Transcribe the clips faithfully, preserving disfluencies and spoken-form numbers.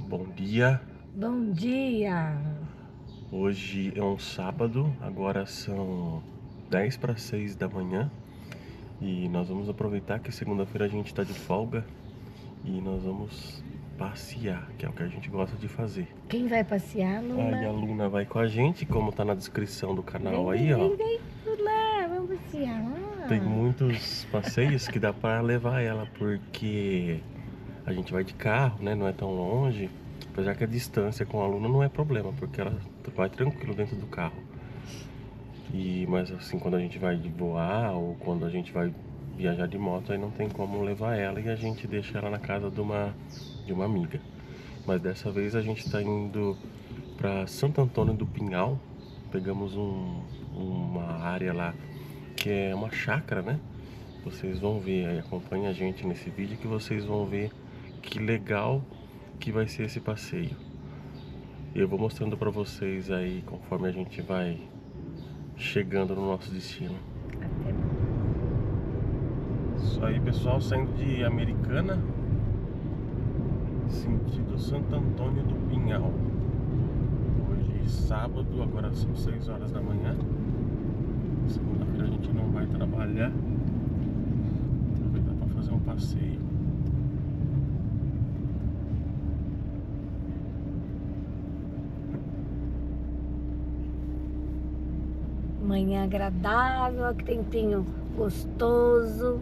Bom dia. Bom dia. Hoje é um sábado, agora são dez para seis da manhã e nós vamos aproveitar que segunda-feira a gente está de folga e nós vamos passear, que é o que a gente gosta de fazer. Quem vai passear, Luna? Aí a Luna vai com a gente, como tá na descrição do canal vem, aí, vem, ó. Vem, vem, Luna, vamos passear. Tem muitos passeios que dá para levar ela, porque a gente vai de carro, né? Não é tão longe. Apesar que a distância com a Luna não é problema, porque ela vai tranquilo dentro do carro. E, mas assim, quando a gente vai voar ou quando a gente vai viajar de moto, aí não tem como levar ela e a gente deixa ela na casa de uma, de uma amiga. Mas dessa vez a gente está indo para Santo Antônio do Pinhal. Pegamos um, uma área lá que é uma chácara, né? Vocês vão ver aí, acompanha a gente nesse vídeo que vocês vão ver que legal que vai ser esse passeio. Eu vou mostrando para vocês aí conforme a gente vai chegando no nosso destino. Isso aí, pessoal, saindo de Americana, sentido Santo Antônio do Pinhal. Hoje sábado, agora são seis horas da manhã. Segunda-feira a gente não vai trabalhar. Aproveitar para fazer um passeio. Manhã agradável, que tempinho gostoso,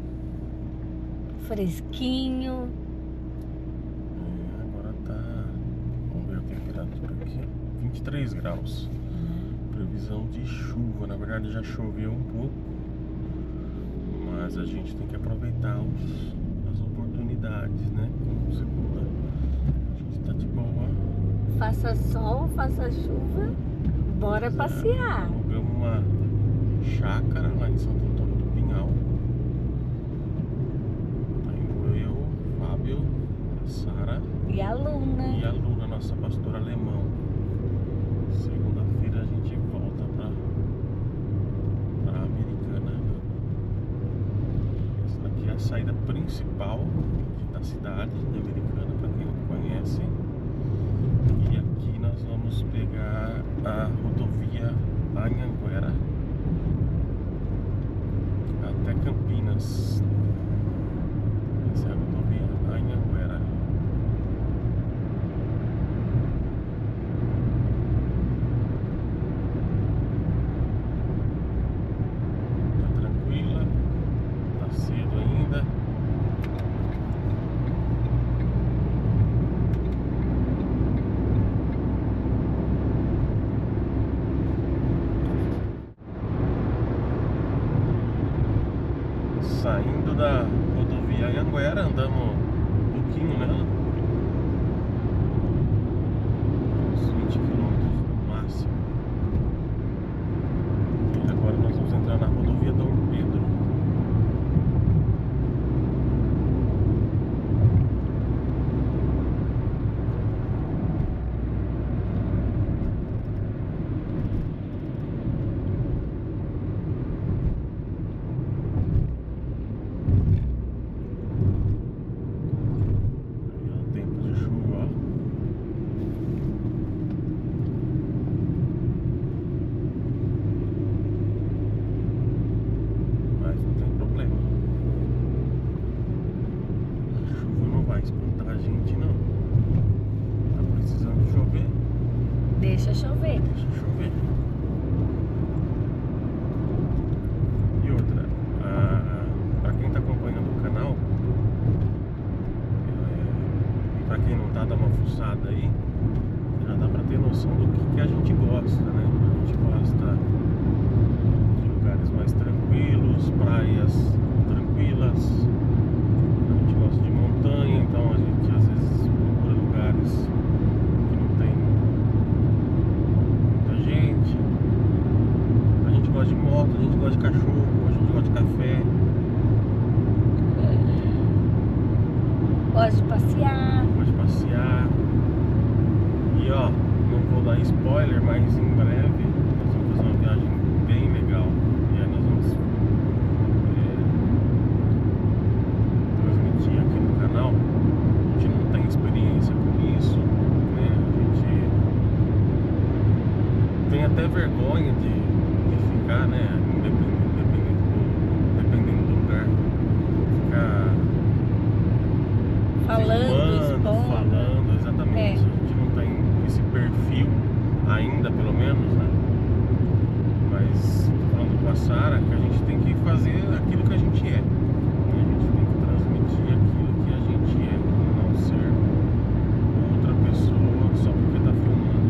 fresquinho. É, agora tá, vamos ver a temperatura aqui, vinte e três graus. Previsão de chuva, na verdade já choveu um pouco, mas a gente tem que aproveitar os, as oportunidades, né? Como segunda, a gente tá de boa. Faça sol, faça chuva, bora passear. Alugamos uma chácara lá em Santo Antônio do Pinhal. Tá indo eu, Fábio, a Sara E a Luna. e a Luna, nossa pastora alemão. Segunda-feira a gente volta pra, pra Americana. Essa daqui é a saída principal da cidade de Americana, para quem não conhece. E aqui nós vamos pegar a rodovia Anhanguera até Campinas. Essa é a rodovia Anhanguera. Tá tranquila, tá cedo ainda. Saindo da rodovia Anhanguera, andamos um pouquinho nela, uns vinte quilômetros no máximo. E agora nós vamos entrar na rodovia Dom Pedro. Deixa chover. Deixa chover. E outra, ah, para quem tá acompanhando o canal, é, e para quem não tá, dá uma fuçada aí, já dá pra ter noção do que, que a gente gosta, né? A gente gosta de lugares mais tranquilos, praias tranquilas. A gente gosta de montanha, então a gente às vezes procura lugares que não tem muita gente. A gente gosta de moto, a gente gosta de cachorro, a gente gosta de café. Gosto de passear. Gosta de passear. E ó, não vou dar spoiler, mas em breve nós vamos fazer uma viagem bem legal. E aí nós vamos é, transmitir aqui no canal. A gente não tem experiência com isso. até vergonha de, de ficar, né? Independente, dependendo do, dependendo do lugar. Ficar Falando, filmando, expondo. falando, exatamente. É. A gente não tem esse perfil ainda, pelo menos, né? Mas tô falando com a Sara que a gente tem que fazer aquilo que a gente é. A gente tem que transmitir aquilo que a gente é, não ser outra pessoa só porque tá filmando.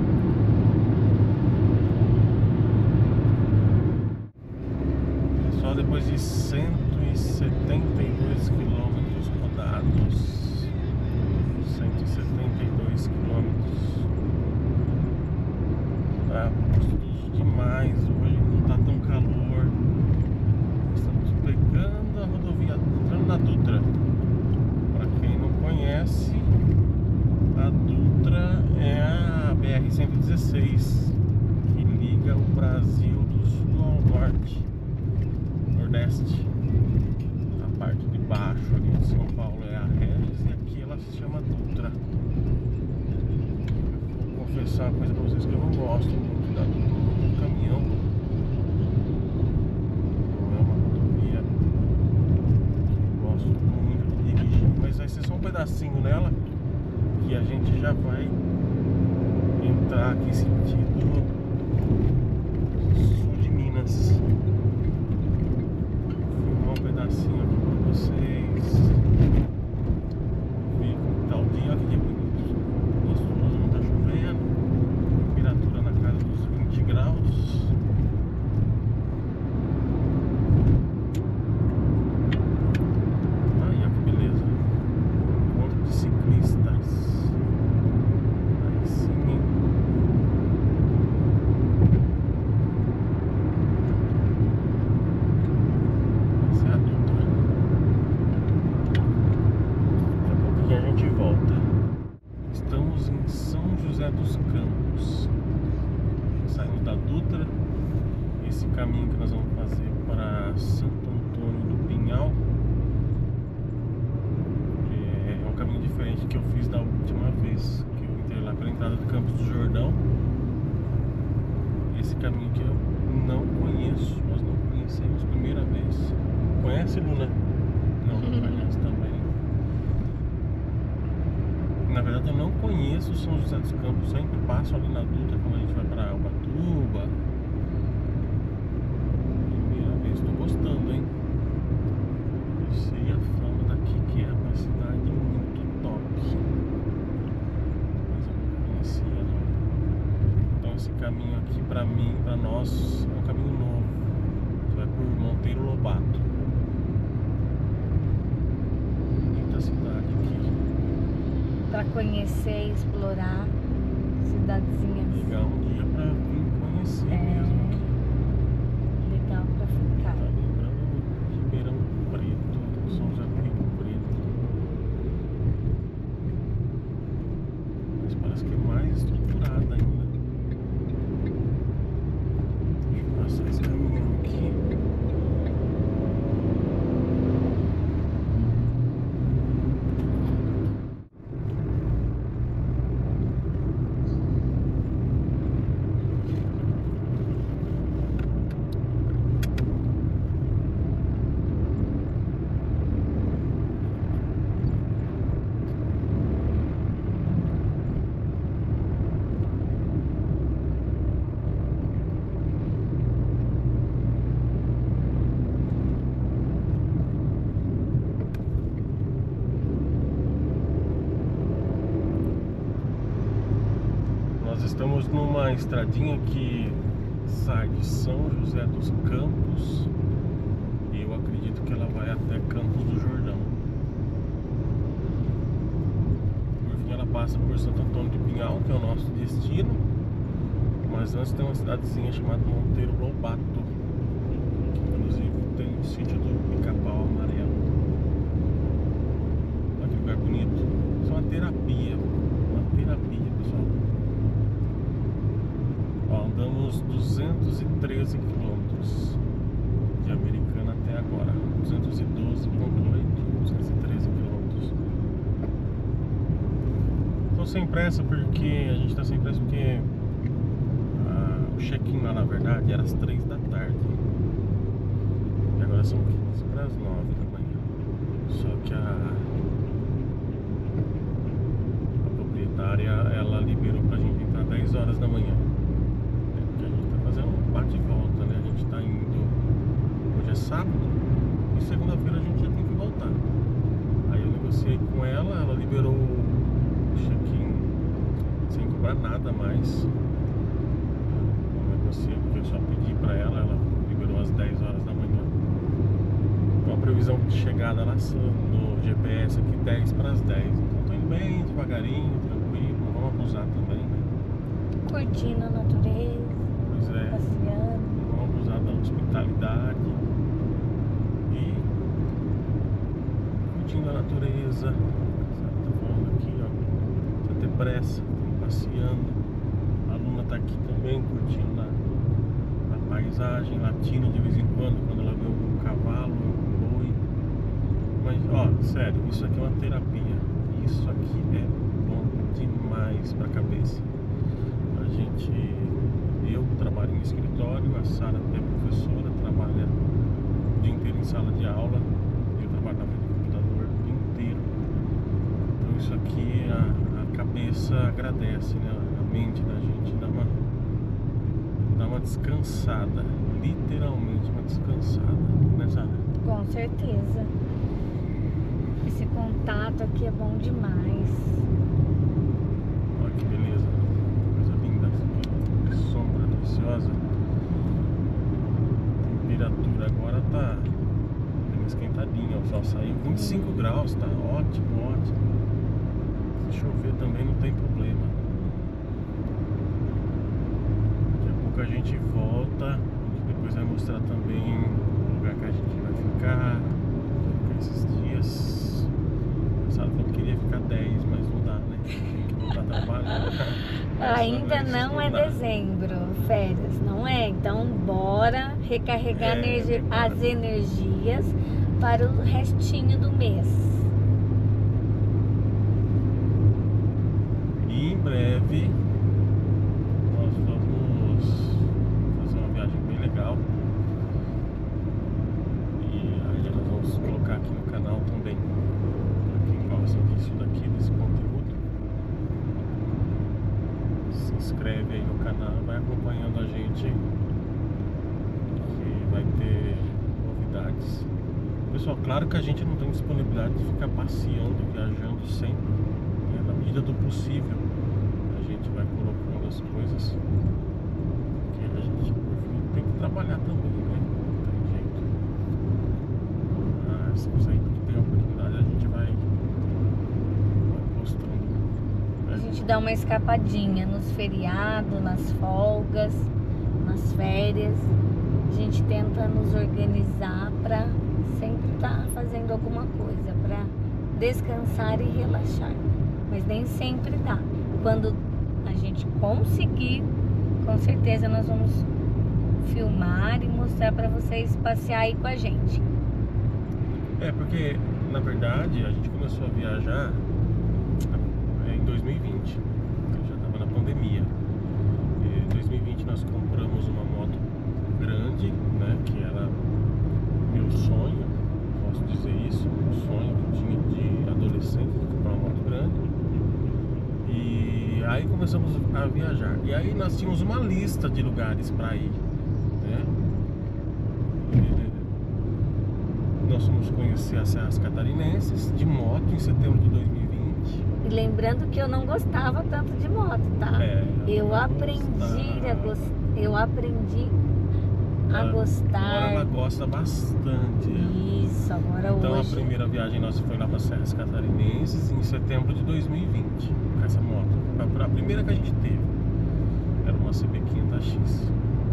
Só depois de cento e setenta e dois quilômetros rodados, cento e setenta e dois quilômetros, tá gostoso demais hoje, não tá tão calor. Estamos pegando a rodovia, entrando na Dutra. Para quem não conhece, a Dutra é a B R cento e dezesseis que liga o Brasil do sul ao norte, nordeste. A parte de baixo ali de São Paulo é a Regis e aqui ela se chama Dutra. Vou confessar uma coisa pra vocês que eu não gosto muito da Dutra do caminhão. Não é uma rodovia que eu gosto muito de dirigir, mas vai ser só um pedacinho nela que a gente já vai entrar aqui sentido sul de Minas. Filmar um pedacinho aqui pra vocês. Ver como tá o dia, olha que dia bonito. Gostoso, não tá chovendo. Temperatura na casa dos vinte graus. Aí, ó, que beleza. Encontro de ciclistas. Aí sim, hein? Essa é a Dutra. Daqui a pouquinho a gente volta. Estamos em São José dos Campos. Saindo da Dutra. Esse caminho que nós vamos fazer para Santo Antônio do Pinhal é um caminho diferente que eu fiz da última vez que eu entrei lá pela entrada do Campos do Jordão. Esse caminho que eu não conheço, nós não conhecemos, primeira vez. Conhece, Luna? Não, não conhece também. Na verdade eu não conheço São José dos Campos, sempre passo ali na Dutra quando a gente vai para Ubatuba. Primeira vez, tô gostando, hein? Eu sei a fama daqui que é uma cidade muito top, mas eu não conhecia, não. Então esse caminho aqui pra mim, pra nós, é um caminho novo. Você vai por Monteiro Lobato. Bonita cidade aqui. Pra conhecer e explorar cidadezinhas. Pegar um dia pra vir conhecer É. mesmo aqui. Legal pra ficar. Tá lembrando Ribeirão Preto, São José do Rio Preto. Mas parece que é mais estruturada ainda. Deixa eu passar esse caminhão aqui. Nós estamos numa estradinha que sai de São José dos Campos e eu acredito que ela vai até Campos do Jordão. Por fim ela passa por Santo Antônio de Pinhal, que é o nosso destino, mas antes tem uma cidadezinha chamada Monteiro Lobato, que inclusive tem o sítio do Pica-Pau Amarelo. Olha que lugar bonito. Isso é uma terapia, uma terapia, pessoal. Ó, andamos duzentos e treze quilômetros de Americana até agora. duzentos e doze vírgula oito, duzentos e treze quilômetros. Tô sem pressa porque a gente tá sem pressa porque ah, o check-in lá, na verdade, era às três da tarde. E agora são quinze para as nove da manhã. Só que a, a proprietária, ela liberou pra gente entrar dez horas da manhã. É, porque a gente tá fazendo um bate e volta, né? A gente tá indo... Hoje é sábado e segunda-feira a gente já tem que voltar. Aí eu negociei com ela, ela liberou o check-in sem cobrar nada mais. Eu negociei porque eu só pedi pra ela, ela liberou às dez horas da manhã. Com a previsão de chegada lá no G P S aqui dez para as dez. Então tô indo bem devagarinho, tranquilo, não vamos abusar também, né? Curtindo a natureza, Pois é, passeando. não vamos abusar da hospitalidade. E curtindo a natureza. Sabe, tô falando aqui, ó. Sem ter pressa, estamos passeando. A aluna tá aqui também curtindo a, a paisagem, latindo de vez em quando, quando ela vê um cavalo, um boi. Mas, ó, sério, isso aqui é uma terapia. Isso aqui é bom demais pra cabeça. A gente, eu trabalho em escritório, a Sara é professora, trabalha o dia inteiro em sala de aula. Eu trabalho na frente do computador o dia inteiro. Então isso aqui, a, a cabeça agradece, né? A mente da gente dá uma, dá uma descansada. Literalmente uma descansada, né, Sara? Com certeza. Esse contato aqui é bom demais. Olha que beleza, coisa linda, que sombra deliciosa. A temperatura agora tá bem esquentadinha, o sol saiu vinte e cinco graus, tá ótimo, ótimo. Se chover também não tem problema. Daqui a pouco a gente volta, a gente depois vai mostrar também o lugar que a gente vai ficar, vai ficar esses dias. Sabe que eu queria ficar dez, mas não dá, né? Tem que voltar a trabalhar. Ainda não é dá. dezembro, férias, não é? Então bora recarregar É, energi- verdade. as energias para o restinho do mês. E em breve nós vamos fazer uma viagem bem legal. E aí nós vamos colocar aqui no canal também. Pra quem gosta disso daqui, desse conteúdo, se inscreve aí no canal, vai acompanhando a gente, que vai ter novidades. Pessoal, claro que a gente não tem disponibilidade de ficar passeando, viajando sempre, né? Na medida do possível a gente vai colocando as coisas, porque a gente tem que trabalhar também, né? Não tem jeito. Mas sempre que tem oportunidade a gente vai, vai postando, A né? gente dá uma escapadinha nos feriados, nas folgas, nas férias. A gente tenta nos organizar para sempre estar fazendo alguma coisa, para descansar e relaxar. Mas nem sempre dá. Quando a gente conseguir, com certeza nós vamos filmar e mostrar para vocês passear aí com a gente. É, porque na verdade a gente começou a viajar em dois mil e vinte, já estava na pandemia. Em dois mil e vinte nós compramos uma moto grande, né, que era meu sonho, posso dizer isso, um sonho que eu tinha de adolescente, de comprar uma moto grande. E aí começamos a viajar. E aí nós tínhamos uma lista de lugares para ir, né? E nós fomos conhecer as Serras Catarinenses de moto em setembro de dois mil e vinte. E lembrando que eu não gostava tanto de moto, tá? É, eu não aprendi a gostava. gostar. Eu aprendi a Ela- gostar. Agora ela gosta bastante. Isso, agora Então hoje. a primeira viagem nossa foi lá para as Serras Catarinenses em setembro de dois mil e vinte, com essa moto. A, a primeira que a gente teve era uma C B quinhentos X.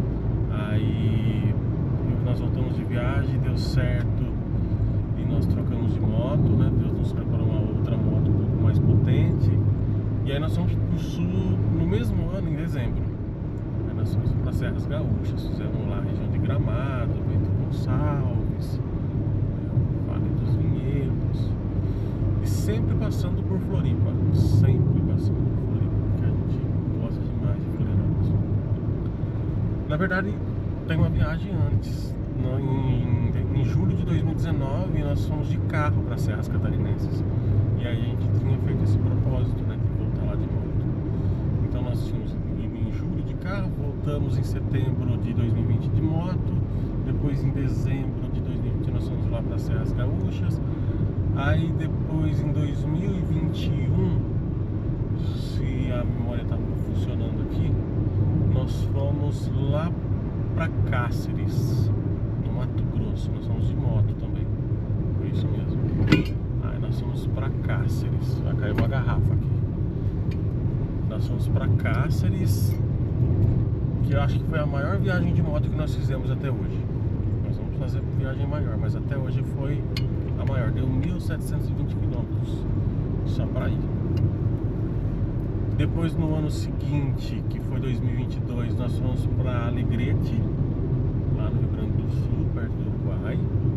Aí nós voltamos de viagem, deu certo e nós trocamos de moto, né? Deus nos preparou uma outra moto um pouco mais potente. E aí nós fomos pro sul no mesmo ano, em dezembro. Aí nós fomos para Serras Gaúchas, fizemos lá a região de Gramado, Bento Gonçalves, Vale dos Vinhedos, e sempre passando por Floripa, sempre passando por Floripa, porque a gente gosta demais de Florianópolis. Na verdade, tem uma viagem antes. No- Em, em julho de dois mil e dezenove, nós fomos de carro para Serras Catarinenses. E aí a gente tinha feito esse propósito, né, de voltar lá de moto. Então nós tínhamos ido em julho de carro, voltamos em setembro de dois mil e vinte de moto. Depois em dezembro de dois mil e vinte nós fomos lá para Serras Gaúchas. Aí depois em dois mil e vinte e um, se a memória está funcionando aqui, nós fomos lá para Cáceres, no Mato Grosso. Nós fomos de moto também. Foi isso mesmo. Aí nós fomos para Cáceres. Vai cair uma garrafa aqui. Nós fomos para Cáceres, que eu acho que foi a maior viagem de moto que nós fizemos até hoje. Nós vamos fazer viagem maior, mas até hoje foi a maior. Deu mil setecentos e vinte quilômetros só para ir. Depois, no ano seguinte, que foi dois mil e vinte e dois, nós fomos para Alegrete, lá no Rio Grande do Sul, perto do Uruguai.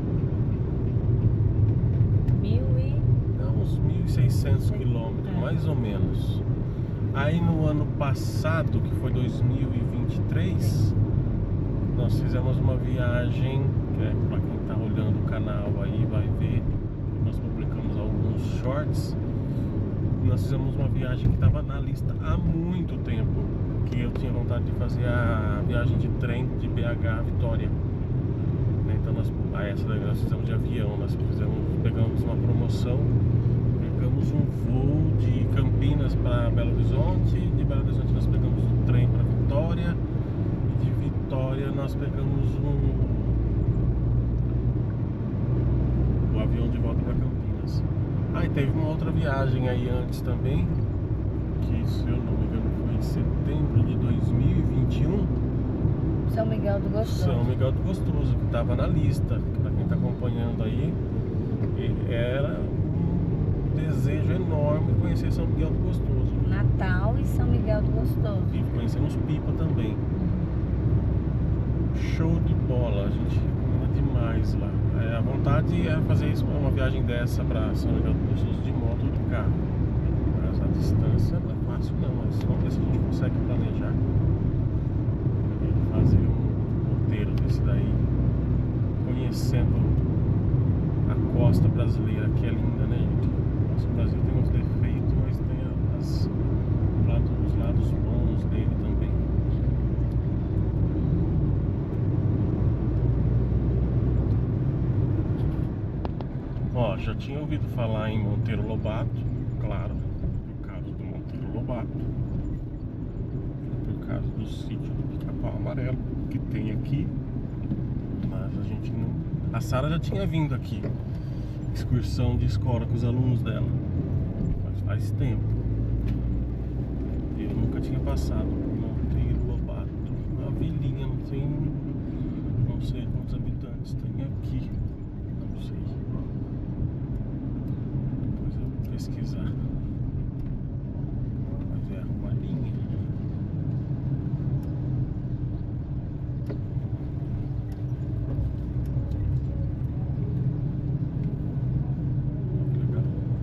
Mil e... Não, uns mil e seiscentos quilômetros, É. mais ou menos. Aí no ano passado, que foi dois mil e vinte e três, nós fizemos uma viagem, que é para quem está olhando o canal aí vai ver, nós publicamos alguns shorts. Nós fizemos uma viagem que estava na lista há muito tempo, que eu tinha vontade de fazer a viagem de trem de B H a Vitória. Então nós, ah, essa daí nós fizemos de avião, nós fizemos, pegamos uma promoção, pegamos um voo de Campinas para Belo Horizonte, de Belo Horizonte nós pegamos um trem para Vitória, e de Vitória nós pegamos um, o avião de volta para Campinas. Ah, e teve uma outra viagem aí antes também, que se eu não me engano foi em setembro de dois mil e vinte e um. São Miguel do Gostoso. São Miguel do Gostoso, que estava na lista, para quem está acompanhando aí. E era um desejo enorme conhecer São Miguel do Gostoso. Natal e São Miguel do Gostoso. E conhecemos Pipa também. Show de bola, a gente recomenda demais lá. É, a vontade é fazer isso, uma viagem dessa para São Miguel do Gostoso de moto ou de carro. Mas a distância não é fácil não, mas vamos ver se a gente consegue planejar. Fazer um roteiro desse daí, conhecendo a costa brasileira, que é linda, né, gente? Nosso Brasil tem uns defeitos, mas tem as, lados, os lados bons dele também. Ó, já tinha ouvido falar em Monteiro Lobato, claro, por causa do Monteiro Lobato, por causa do sítio do Pica-Pau Amarelo que tem aqui, mas a gente não... A Sara já tinha vindo aqui, excursão de escola com os alunos dela, mas faz tempo. Eu nunca tinha passado por Monteiro Lobato, uma vilinha, não tem, não sei quantos habitantes tem aqui, não sei. Depois eu vou pesquisar. Mas é arrumadinha. Legal.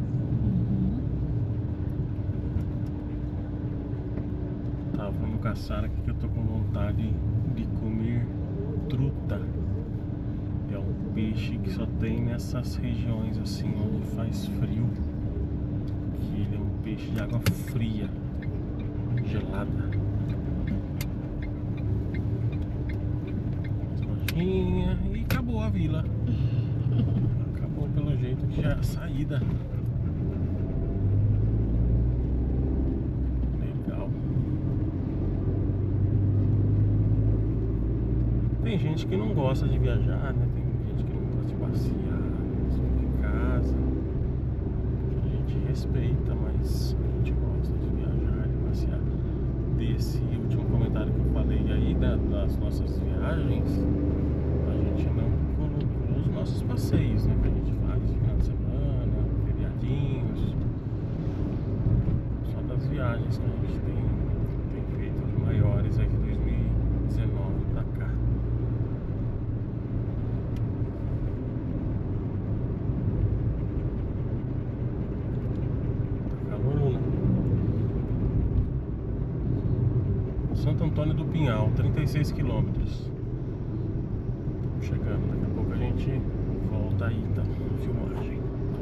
Tava falando com a Sara aqui que eu tô com vontade de comer truta. É um peixe que só tem nessas regiões assim onde faz frio. Que ele é um peixe de água fria, gelada. Lojinha, e acabou a vila. Acabou pelo jeito que já é a saída. Legal. Tem gente que não gosta de viajar, né? Tem gente que não gosta de passear, fica em casa. A gente respeita, mas a gente gosta de viajar, de passear. Desse último comentário que eu falei aí, né, das nossas viagens, a gente não colocou os nossos passeios, né? Que a gente faz de final de semana, feriadinhos. Só das viagens que a gente tem, tem feito maiores aí de dois mil e dezenove pra cá. Santo Antônio do Pinhal, trinta e seis quilômetros. Chegando, daqui a pouco a gente volta aí, tá? Filmagem.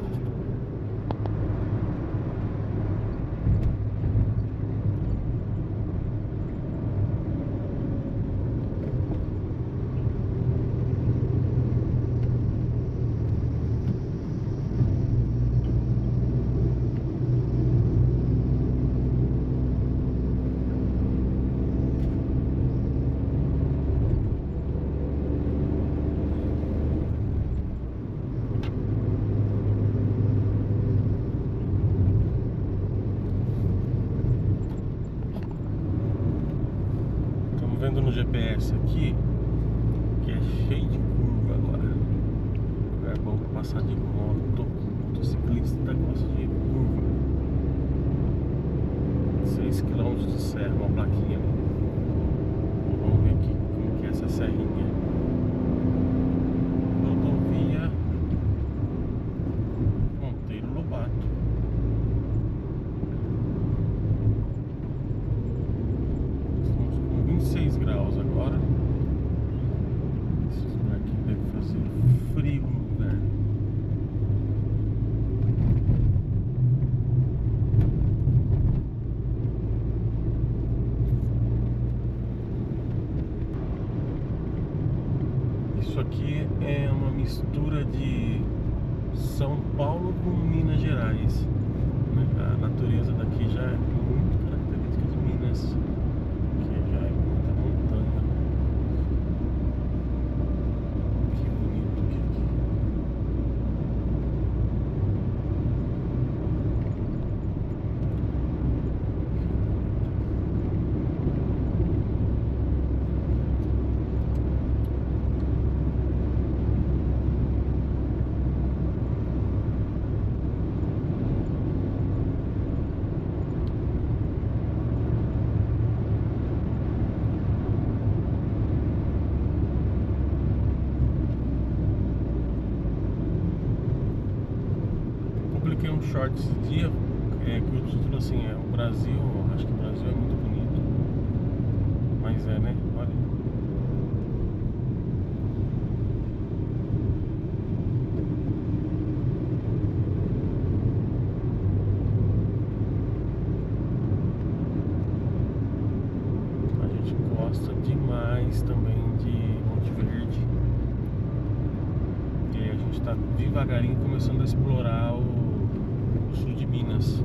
Vendo no G P S aqui que é cheio de curva agora. É bom pra passar de moto. Motociclista gosta de curva. seis quilômetros de serra, uma plaquinha ali. Vamos ver aqui como que é essa serrinha. Rodovia Monteiro Lobato. Seis graus agora. Esse lugar aqui deve fazer frio no lugar. Isso aqui é uma mistura de São Paulo com Minas Gerais. A natureza daqui já é muito característica de Minas. Publiquei um short esse dia é, que o título assim é o Brasil, acho que o Brasil é muito bonito, mas é, né? Olha. A gente gosta demais também de Monte Verde. E aí a gente tá devagarinho começando a explorar o sul de Minas.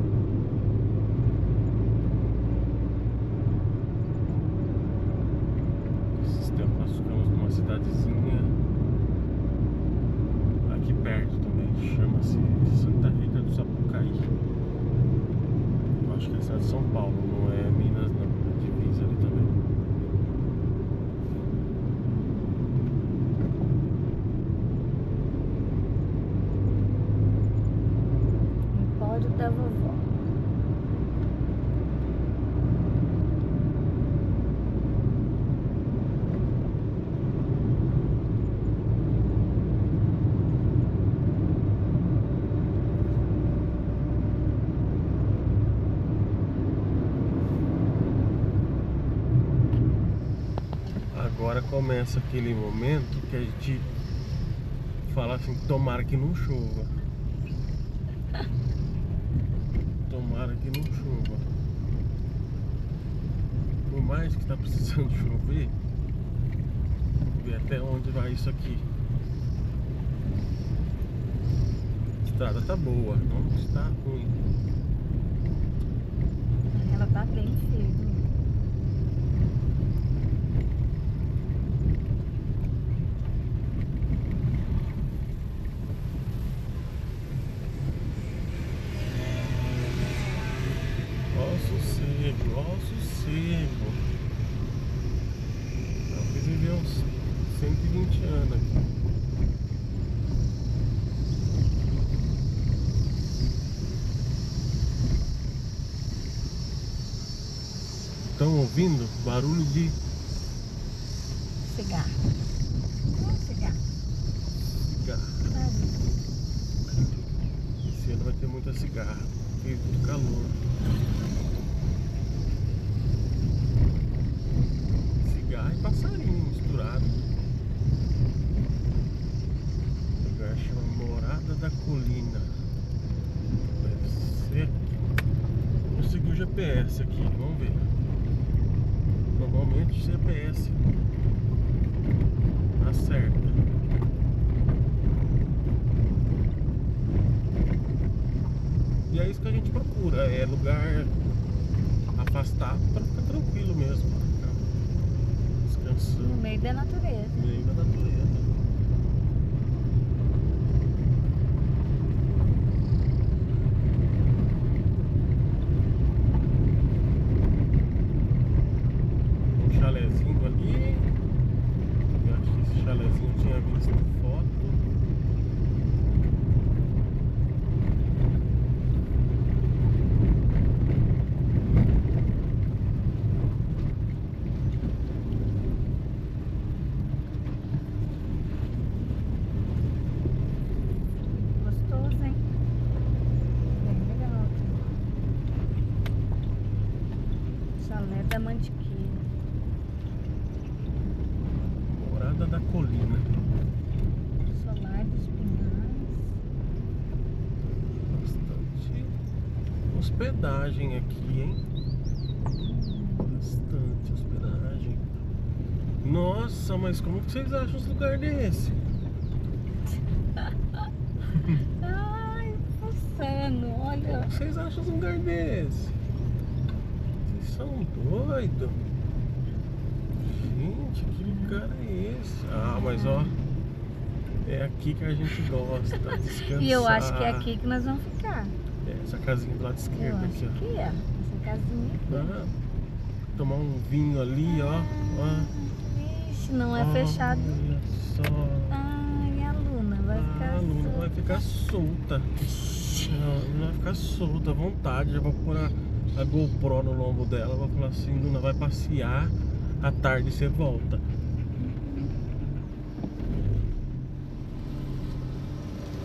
Esses tempos nós ficamos numa cidadezinha aqui perto também, chama-se Santa Rita do Sapucaí. Eu acho que é a cidade de São Paulo, não é Minas não, é divisa ali também. Da vovó. Agora começa aquele momento que a gente fala assim, tomara que não chova. Tomara que não chova. Por mais que tá precisando chover, vamos ver até onde vai isso aqui. A estrada tá boa, não está ruim. Ela tá bem firme. Sossego, ó sossego. Eu fiz viver uns cento e vinte anos aqui. Estão ouvindo barulho de cigarro? Não, cigarro. Cigarro. Esse ano vai ter muita cigarra, porque muito calor. G P S aqui, vamos ver. Normalmente o G P S acerta. E é isso que a gente procura, é lugar afastado para ficar tranquilo mesmo, pra ficar descansando. No meio da natureza. No meio da natureza. Um chalezinho ali. Eu acho que esse chalezinho eu tinha visto foto. Gostoso, hein? Bem legal aqui. Chalé da Mantiqueira. Morada da Colina. Solar dos Pinhais. Bastante hospedagem aqui, hein? Bastante hospedagem. Nossa, mas como que vocês acham os lugares desse? Ai, passando, olha. Como vocês acham os lugares desse? Vocês são doidos? Gente, que lugar é esse? Ah, mas ó, é aqui que a gente gosta, descansar. E eu acho que é aqui que nós vamos ficar. É, essa casinha do lado Eu esquerdo acho aqui, ó. que é. Essa casinha aqui. Ah, tomar um vinho ali, ó. ó. Ixi, não é fechado. Olha só. Ai, a Luna vai ficar A Luna vai solta. ficar solta. Ela vai ficar solta à vontade. Já vou pôr a, a GoPro no lombo dela. Vou falar assim: Luna, vai passear. À tarde você volta.